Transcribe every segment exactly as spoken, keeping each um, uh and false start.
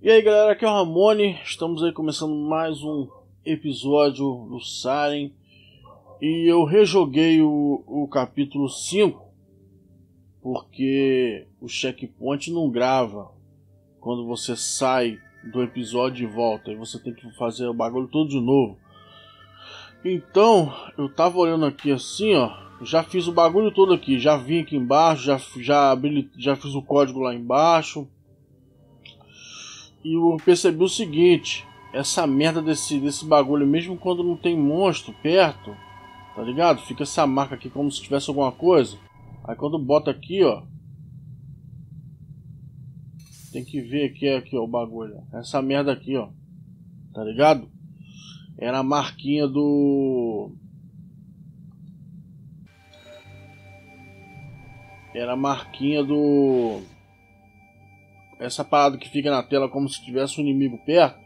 E aí galera, aqui é o Ramone, estamos aí começando mais um episódio do Siren. E eu rejoguei o, o capítulo cinco, porque o checkpoint não grava quando você sai do episódio e volta, e você tem que fazer o bagulho todo de novo. Então, eu tava olhando aqui assim, ó, já fiz o bagulho todo aqui, já vim aqui embaixo, já, já, abri, já fiz o código lá embaixo. E eu percebi o seguinte, essa merda desse, desse bagulho, mesmo quando não tem monstro perto, tá ligado? Fica essa marca aqui como se tivesse alguma coisa. Aí quando bota aqui, ó, tem que ver aqui, aqui ó, o bagulho. Essa merda aqui, ó, tá ligado? Era a marquinha do... Era a marquinha do... Essa parada que fica na tela como se tivesse um inimigo perto.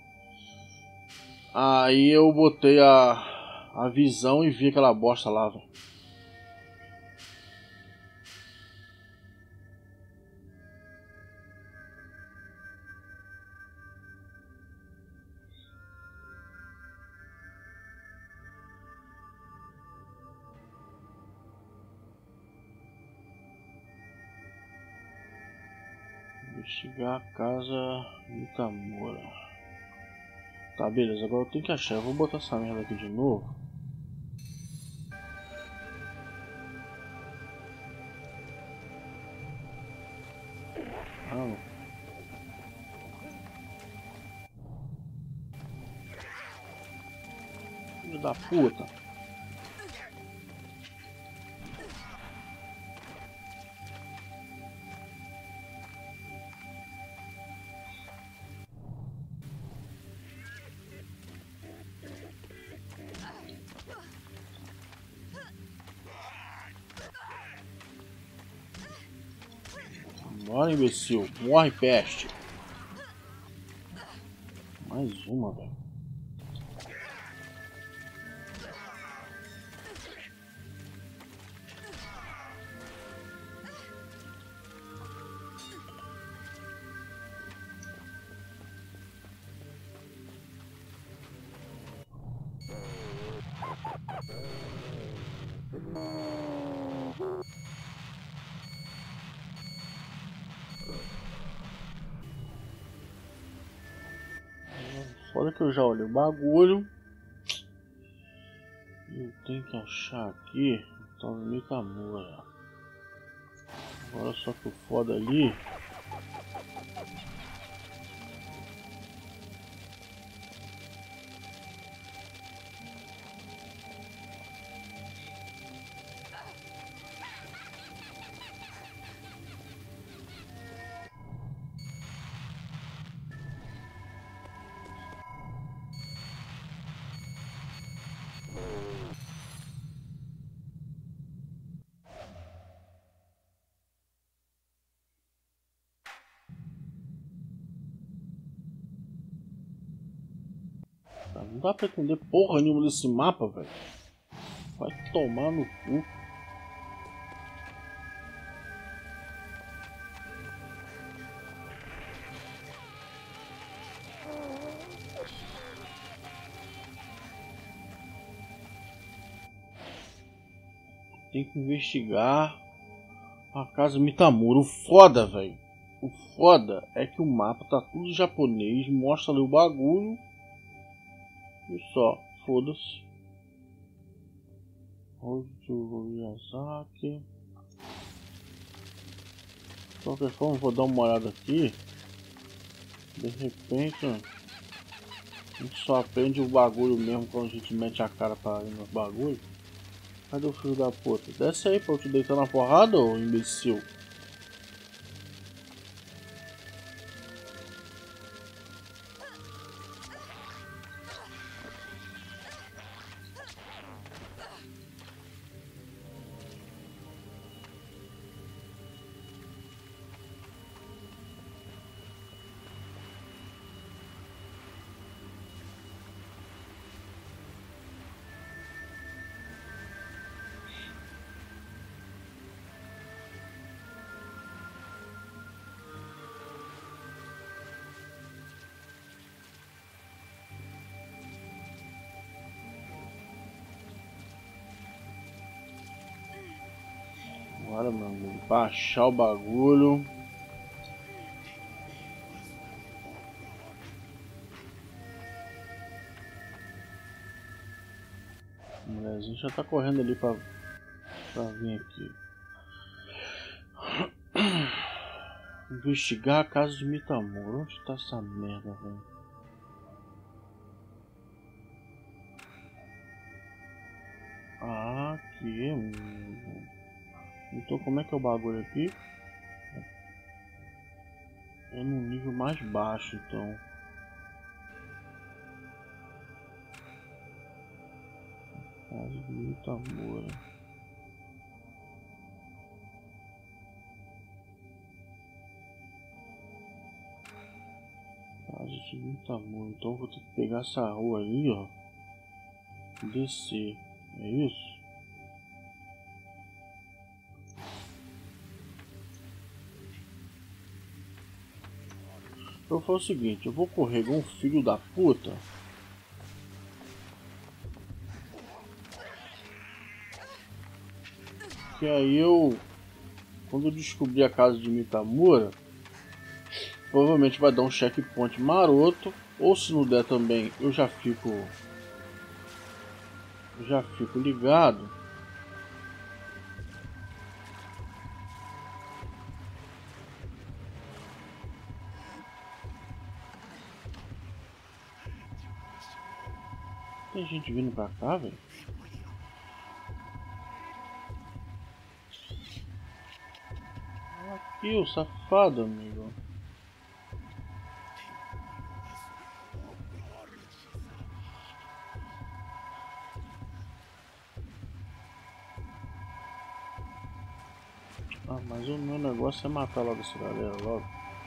Aí eu botei a, a visão e vi aquela bosta lá, velho. Investigar a casa Mitamura. Tá, beleza, agora eu tenho que achar. Eu vou botar essa merda aqui de novo. Ah, filho da puta. Morre, imbecil. Morre, peste. Mais uma, velho. Foda que eu já olhei o bagulho. Eu tenho que achar aqui. Então no Mitamura. Agora só que o foda ali. Não dá pra entender porra nenhuma desse mapa, velho. Vai tomar no cu. Tem que investigar a casa Mitamura. O foda, velho. O foda é que o mapa tá tudo em japonês. Mostra ali o bagulho. E só. Foda-se. Hojo Miyazaki. De qualquer forma, vou dar uma olhada aqui. De repente, a gente só aprende o bagulho mesmo quando a gente mete a cara pra ir nos bagulhos. Cadê o filho da puta? Desce aí pra eu te deitar na porrada, ô imbecil. Agora, meu amigo, baixar o bagulho. O mulherzinho já tá correndo ali pra, pra vir aqui. Investigar a casa de Mitamura. Onde tá essa merda, velho? Ah, aqui, amigo. Então como é que é o bagulho aqui? É no nível mais baixo, então. Casa de Mitamura. Casa de Mitamura. Então eu vou ter que pegar essa rua aí, ó. Descer. É isso? Eu vou fazer o seguinte, eu vou correr com um filho da puta. Que aí eu, quando eu descobrir a casa de Mitamura, provavelmente vai dar um checkpoint maroto. Ou se não der também, eu já fico, eu já fico ligado. Tem gente vindo pra cá, velho. Aqui, o safado, amigo. Ah, mas o meu negócio é matar logo essa galera, logo.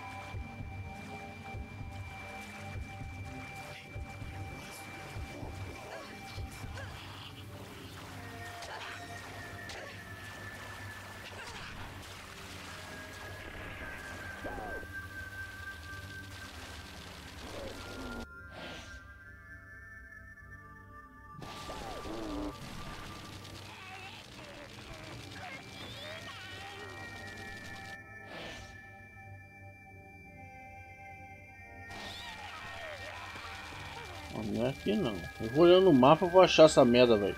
Não é aqui não. Eu vou olhando no mapa e vou achar essa merda, velho.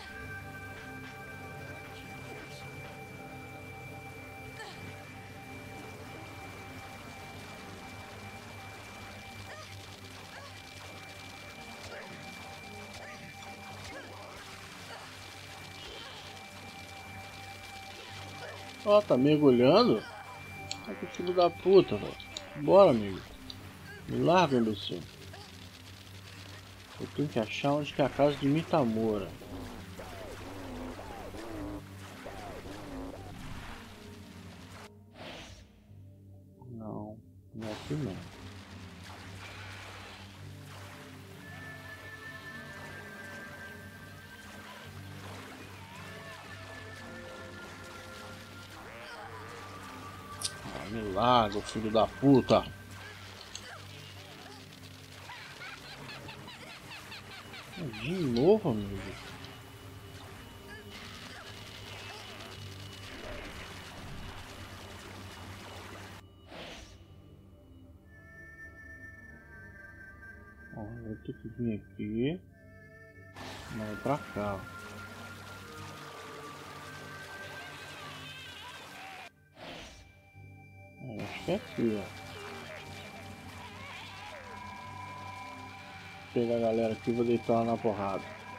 Ó, tá mergulhando? Ai, que filho da puta, velho. Bora, amigo. Me larga, imbecil. Eu tenho que achar onde que é a casa de Mitamura. Não, não é aqui não. Ah, me larga, filho da puta. De novo, amigo. Ó, vou ter que vir aqui. Não, é pra cá. É, acho que é aqui, ó. Vou pegar a galera aqui e vou deitar ela na porrada.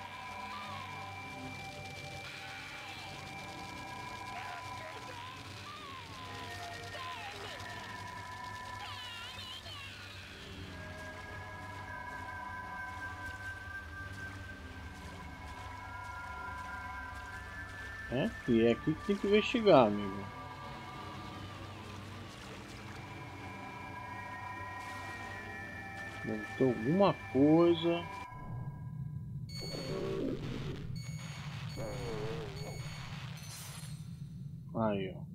É aqui, é aqui que tem que investigar, amigo. Deve ter alguma coisa. Aí, ó.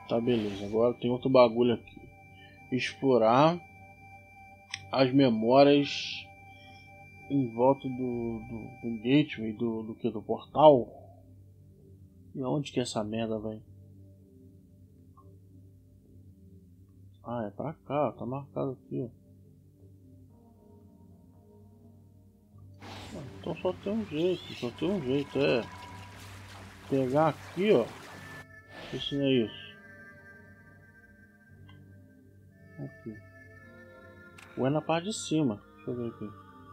Tá, beleza. Agora tem outro bagulho aqui. Explorar as memórias em volta do, do, do gateway, do, do que? Do portal? E onde que é essa merda, velho? Ah, é pra cá, tá marcado aqui, ó. Então só tem um jeito, só tem um jeito, é pegar aqui, ó. Isso não é isso. Aqui. Ou é na parte de cima. Deixa eu ver aqui.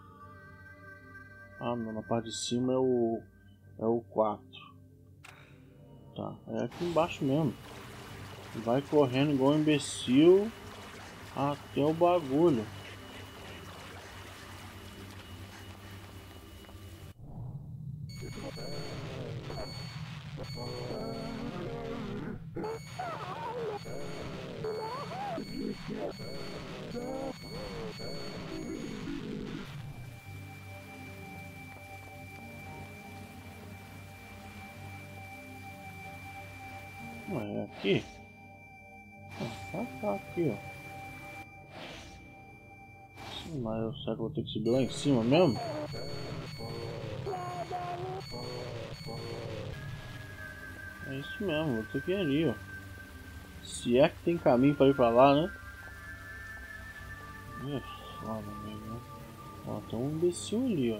Ah, não, na parte de cima é o é o quatro. Tá, é aqui embaixo mesmo. Vai correndo igual um imbecil até o bagulho. É aqui? Ah, tá aqui, ó. Sim, mas eu, será que eu vou ter que subir lá em cima mesmo? É isso mesmo, vou ter que ir ali, ó. Se é que tem caminho pra ir pra lá, né? É foda mesmo, né? Ó, tem um imbecil ali, ó.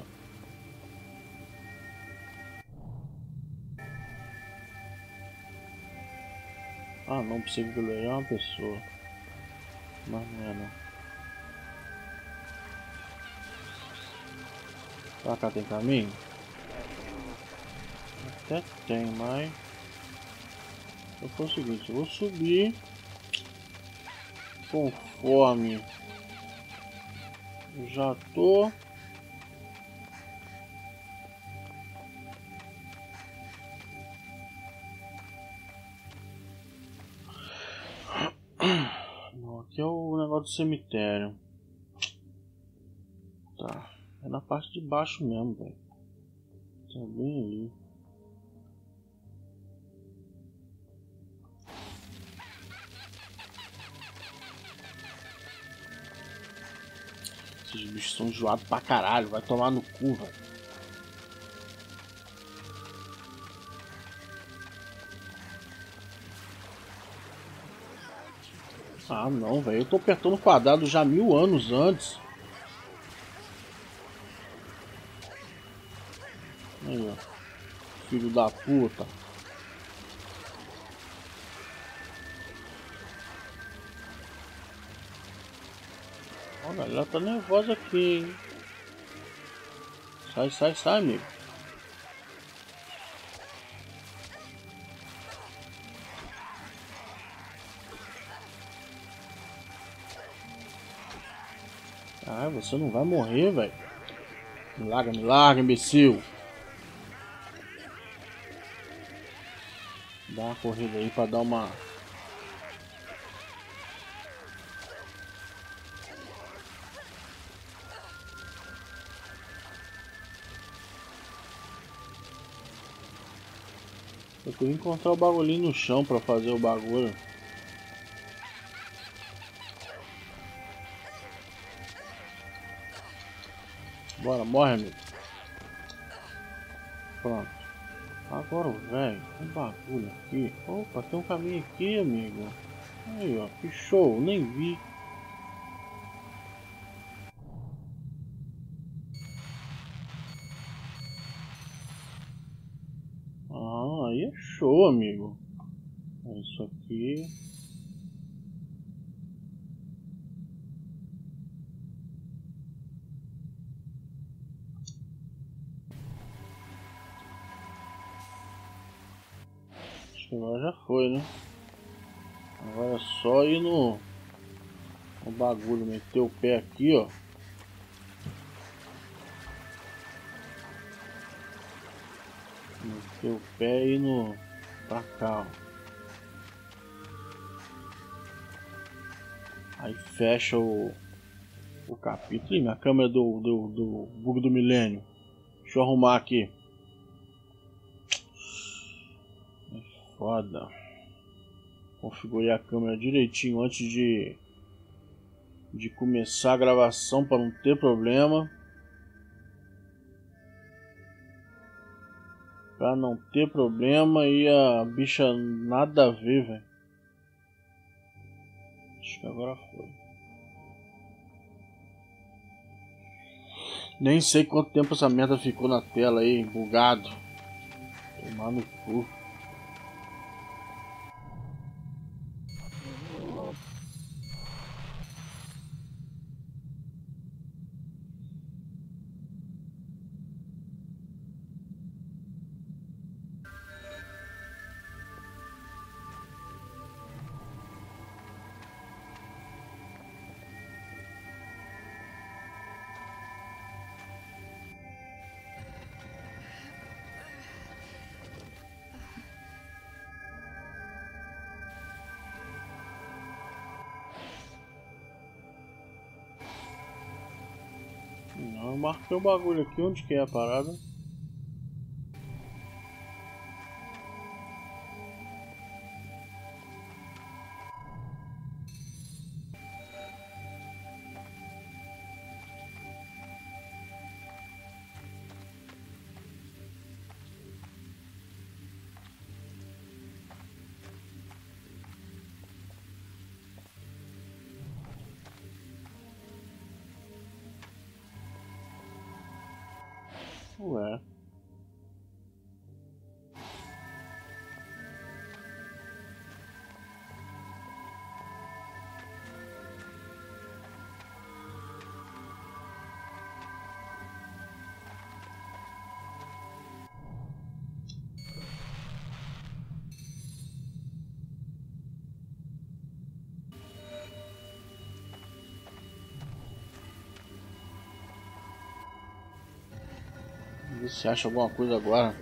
Ah, não, pensei que aquilo ali é uma pessoa. Mas não é, não. Pra cá tem caminho? Até tem, mas... eu vou o seguinte, eu vou subir conforme eu já tô. Não, aqui é o negócio do cemitério. Tá, é na parte de baixo mesmo, velho. Tá bem ali. Esses bichos são enjoados pra caralho, vai tomar no cu, velho. Ah não, velho, eu tô apertando o quadrado já mil anos antes. Aí, ó. Filho da puta. Ó, galera, ela tá nervosa aqui, hein. Sai, sai, sai, amigo. Ah, você não vai morrer, velho. Me larga, me larga, imbecil. Dá uma corrida aí pra dar uma... eu queria encontrar o bagulhinho no chão pra fazer o bagulho. Bora, morre, amigo. Pronto. Agora o velho, tem bagulho aqui. Opa, tem um caminho aqui, amigo. Aí, ó, que show, nem vi. Ah, aí é show, amigo. É isso aqui. Acho que agora já foi, né? Agora é só ir no, no bagulho, meter o pé aqui, ó. Meter o pé e ir no... pra cá, ó. Aí fecha o, o capítulo. Ih, minha câmera do, do, do bug do milênio. Deixa eu arrumar aqui. É foda. Configurei a câmera direitinho antes de, de começar a gravação para não ter problema. Pra não ter problema e a bicha nada a ver, velho. Acho que agora foi. Nem sei quanto tempo essa merda ficou na tela aí, bugado. Tomar no cu. Não, eu marquei o bagulho aqui, onde que é a parada? Ué. Vê se acha alguma coisa agora.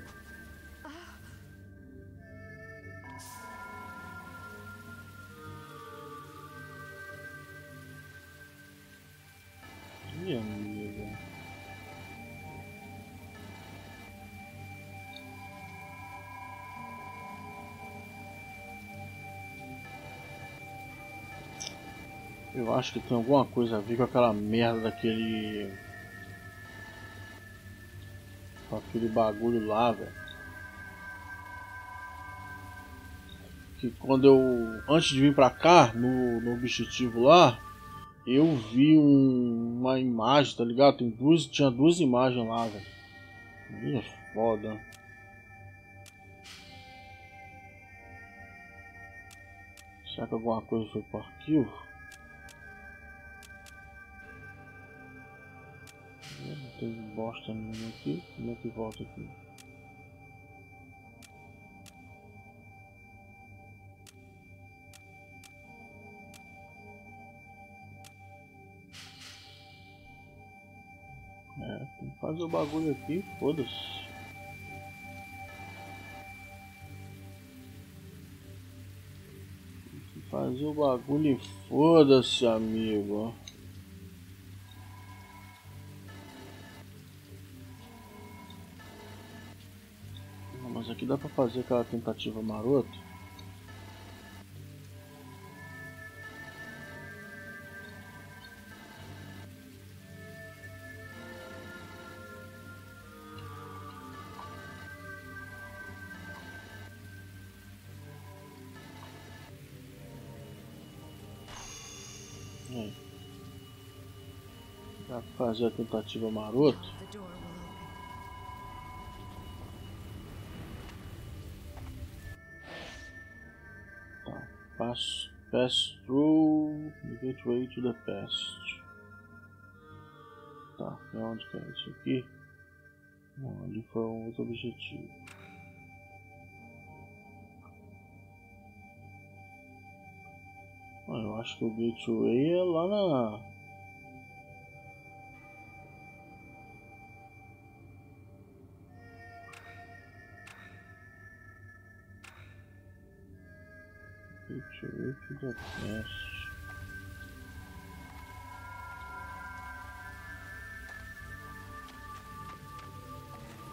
Ih, amiga. Eu acho que tem alguma coisa a ver com aquela merda daquele... com aquele bagulho lá, velho. Que quando eu... antes de vir pra cá, no, no objetivo lá, eu vi um, uma imagem, tá ligado? Tem duas, tinha duas imagens lá, velho. Ih, é foda. Será que alguma coisa foi pro arquivo? Não tem bosta nenhuma aqui. Como é que volta aqui? É, tem que fazer o bagulho aqui, foda-se. Tem que fazer o bagulho e foda-se, amigo. Mas aqui dá pra fazer aquela tentativa marota. É. Dá pra fazer a tentativa marota. Pass, pass through the gateway to the past. Tá, é onde que é isso aqui? Não, ali foi um outro objetivo. Ah, eu acho que o gateway é lá na... gateway to the past.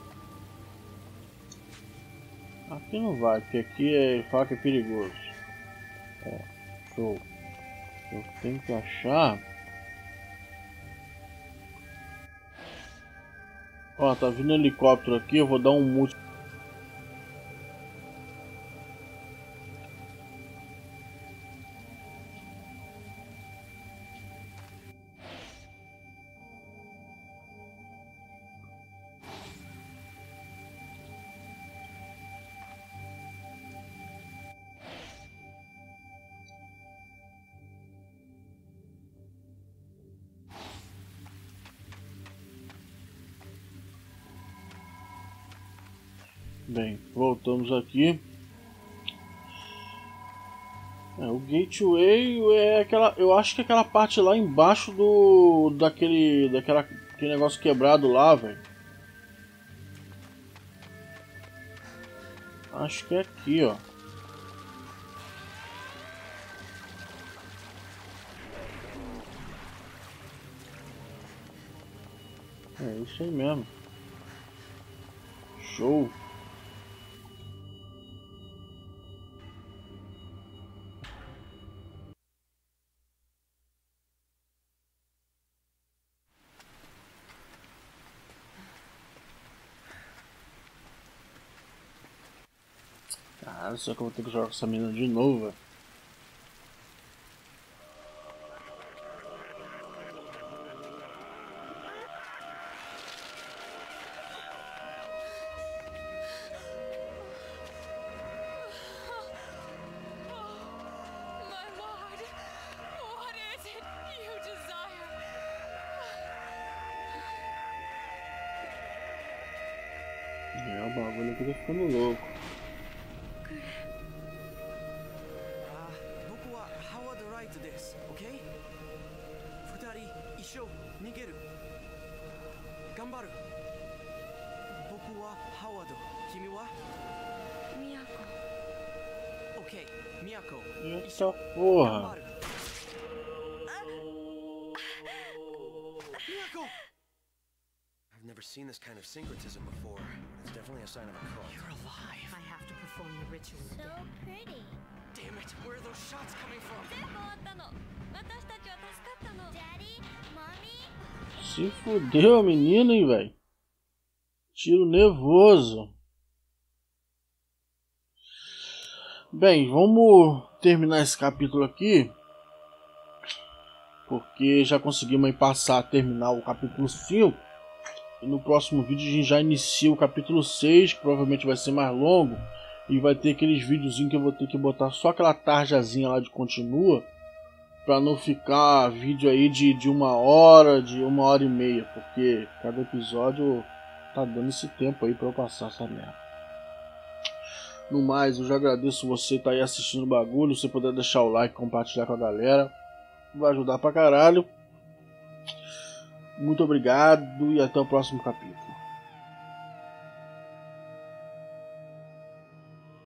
Aqui não vai, porque aqui é, ele fala que é perigoso. Ó, show. Eu tenho que achar. Ó, tá vindo um helicóptero aqui, eu vou dar um mute. Bem, voltamos aqui. É, o gateway é aquela, eu acho que é aquela parte lá embaixo do daquele daquela aquele negócio quebrado lá, velho. Acho que é aqui, ó. É isso aí mesmo. Show. Cara, só que eu vou ter que jogar com essa menina de novo, velho. É, o bagulho aqui tá ficando louco. Eita porra! I've never seen this kind of syncretism before. It's definitely a sign of a cult. You're alive. I have to perform the ritual. So pretty. Damn it! Where are those shots coming from? Daddy, mommy. Se fudeu a menina, hein, velho. Tiro nervoso. Bem, vamos terminar esse capítulo aqui. Porque já conseguimos aí passar, terminar o capítulo cinco. E no próximo vídeo a gente já inicia o capítulo seis, que provavelmente vai ser mais longo. E vai ter aqueles videozinhos que eu vou ter que botar só aquela tarjazinha lá de continua. Pra não ficar vídeo aí de, de uma hora, de uma hora e meia. Porque cada episódio tá dando esse tempo aí pra eu passar essa merda. No mais, eu já agradeço você que tá aí assistindo o bagulho. Se você puder deixar o like, compartilhar com a galera, vai ajudar pra caralho. Muito obrigado e até o próximo capítulo.